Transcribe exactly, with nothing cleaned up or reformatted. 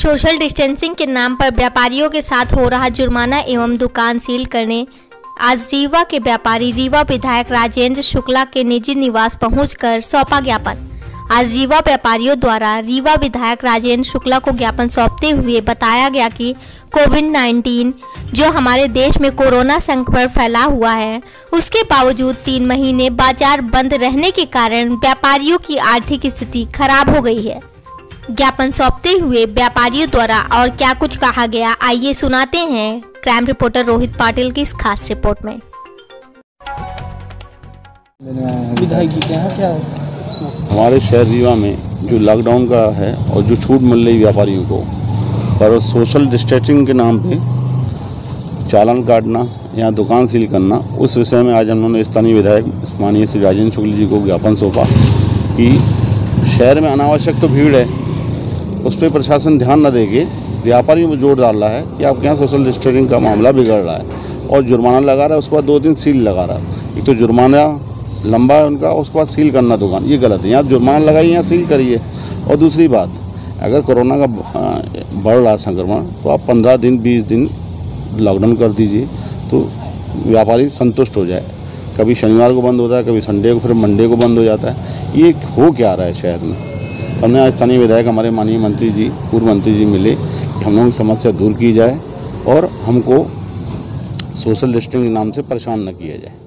Social distancing के नाम पर व्यापारियों के साथ हो रहा जुर्माना एवं दुकान सील करने आज रीवा के व्यापारी रीवा विधायक राजेंद्र शुक्ला के निजी निवास पहुंचकर सौंपा ज्ञापन। आज रीवा व्यापारियों द्वारा रीवा विधायक राजेंद्र शुक्ला को ज्ञापन सौंपते हुए बताया गया कि कोविड नाइन्टीन जो हमारे देश में कोरोना संक्रमण फैला हुआ है, उसके बावजूद तीन महीने बाजार बंद रहने के कारण व्यापारियों की आर्थिक स्थिति खराब हो गई है। ज्ञापन सौंपते हुए व्यापारियों द्वारा और क्या कुछ कहा गया, आइए सुनाते हैं क्राइम रिपोर्टर रोहित पाटिल की इस खास रिपोर्ट में। विधायक जी क्या है क्या हमारे शहर रीवा में जो लॉकडाउन का है और जो छूट मिल रही व्यापारियों को, पर सोशल डिस्टेंसिंग के नाम पे चालान काटना या दुकान सील करना, उस विषय में आज उन्होंने स्थानीय विधायक माननीय श्री राजेंद्र शुक्ल जी को ज्ञापन सौंपा कि शहर में अनावश्यक तो भीड़ है, उस पर प्रशासन ध्यान न देके व्यापारियों में जोर डाल रहा है कि आपके यहाँ सोशल डिस्टेंसिंग का मामला बिगड़ रहा है और जुर्माना लगा रहा है, उसके बाद दो दिन सील लगा रहा है। एक तो जुर्माना लंबा है उनका, उसके बाद सील करना दुकान, ये गलत है। यहाँ जुर्माना लगाइए, यहाँ सील करिए। और दूसरी बात, अगर कोरोना का बढ़ रहा संक्रमण तो आप पंद्रह दिन बीस दिन लॉकडाउन कर दीजिए तो व्यापारी संतुष्ट हो जाए। कभी शनिवार को बंद होता है, कभी संडे को, फिर मंडे को बंद हो जाता है। ये हो क्या रहा है शहर में? हमने आज स्थानीय विधायक हमारे माननीय मंत्री जी, पूर्व मंत्री जी मिले कि हम लोगों की समस्या दूर की जाए और हमको सोशल डिस्टेंसिंग के नाम से परेशान न किया जाए।